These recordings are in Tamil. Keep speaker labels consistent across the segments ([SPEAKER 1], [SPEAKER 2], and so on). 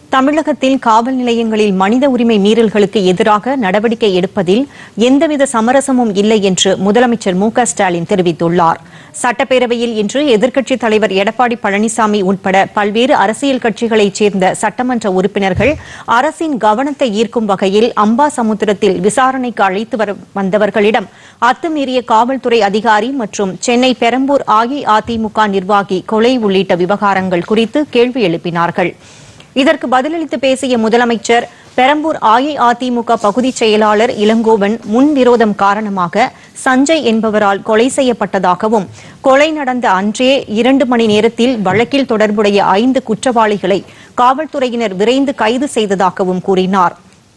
[SPEAKER 1] தமிழகத்தில் காவல் நிலையங்களில் மனித உரிமை மீறல்களுக்கு எதிராக நடவடிக்கை எடுப்பதில் எந்தவித சமரசமும் இல்லை என்று முதலமைச்சர் மு.க.ஸ்டாலின் தெரிவித்துள்ளார். சட்டப்பேரவையில் இன்று எதிர்க்கட்சித் தலைவர் எடப்பாடி பழனிசாமி உட்பட பல்வேறு அரசியல் கட்சிகளைச் சேர்ந்த சட்டமன்ற உறுப்பினர்கள் அரசின் கவனத்தை ஈர்க்கும் வகையில் அம்பாசமுத்திரத்தில் விசாரணைக்கு அழைத்து வந்தவர்களிடம் அத்துமீறிய காவல்துறை அதிகாரி மற்றும் சென்னை பெரம்பூர் அஇஅதிமுக நிர்வாகி கொலை உள்ளிட்ட விவகாரங்கள் குறித்து கேள்வி எழுப்பினார்கள். இதற்கு பதிலளித்து பேசிய முதலமைச்சர், பெரம்பூர் அஇஅதிமுக பகுதிச் செயலாளர் இளங்கோவன் முன்விரோதம் காரணமாக சஞ்சய் என்பவரால் கொலை செய்யப்பட்டதாகவும், கொலை நடந்த அன்றே 2 மணி நேரத்தில் வழக்கில் தொடர்புடைய 5 குற்றவாளிகளை காவல்துறையினர் விரைந்து கைது செய்ததாகவும் கூறினார்.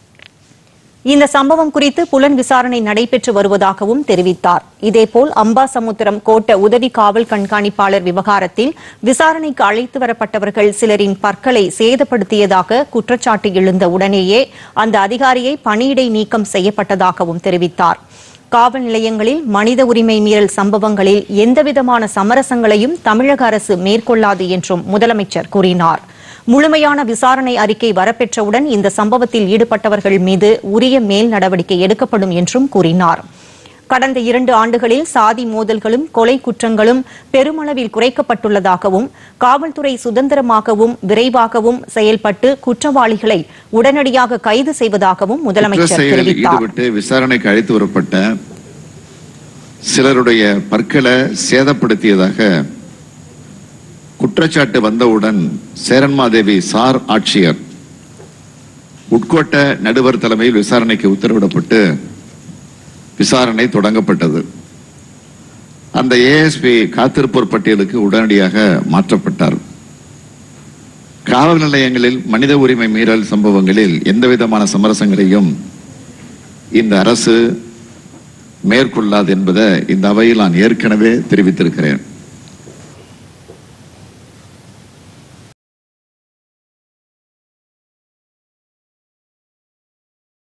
[SPEAKER 1] இந்த சம்பவம் குறித்து புலன் விசாரணை நடைபெற்று வருவதாகவும் தெரிவித்தார். இதேபோல் அம்பாசமுத்திரம் கோட்ட உதவி காவல் கண்காணிப்பாளர் விவகாரத்தில் விசாரணைக்கு அழைத்து வரப்பட்டவர்கள் சிலரின் பற்களை சேதப்படுத்தியதாக குற்றச்சாட்டு எழுந்த உடனேயே அந்த அதிகாரியை பணியிடை நீக்கம் செய்யப்பட்டதாகவும் தெரிவித்தார். காவல் நிலையங்களில் மனித உரிமை மீறல் சம்பவங்களில் எந்தவிதமான சமரசங்களையும் தமிழக அரசு மேற்கொள்ளாது என்றும் முதலமைச்சர் கூறினார். முழுமையான விசாரணை அறிக்கை வரப்பெற்றவுடன் இந்த சம்பவத்தில் ஈடுபட்டவர்கள் மீது உரிய மேல் நடவடிக்கை எடுக்கப்படும் என்றும் கூறினார். கடந்த 2 ஆண்டுகளில் சாதி மோதல்களும் கொலை குற்றங்களும் பெருமளவில் குறைக்கப்பட்டுள்ளதாகவும், காவல்துறை சுதந்திரமாகவும் விரைவாகவும் செயல்பட்டு குற்றவாளிகளை உடனடியாக கைது செய்வதாகவும் முதலமைச்சர் தெரிவித்தார்.
[SPEAKER 2] விசாரணைக்கு அழைத்து வரப்பட்ட சிலருடைய பற்களை சேதப்படுத்தியதாக குற்றச்சாட்டு வந்தவுடன் சேரன்மாதேவி சார் ஆட்சியர் உட்கோட்ட நடுவர் தலைமையில் விசாரணைக்கு உத்தரவிடப்பட்டு விசாரணை தொடங்கப்பட்டது. அந்த ஏஎஸ்பி காத்திருப்போர் பட்டியலுக்கு உடனடியாக மாற்றப்பட்டார். காவல் நிலையங்களில் மனித உரிமை மீறல் சம்பவங்களில் எந்தவிதமான சமரசங்களையும் இந்த அரசு மேற்கொள்ளாது என்பதை இந்த அவையில் நான் ஏற்கனவே தெரிவித்திருக்கிறேன்.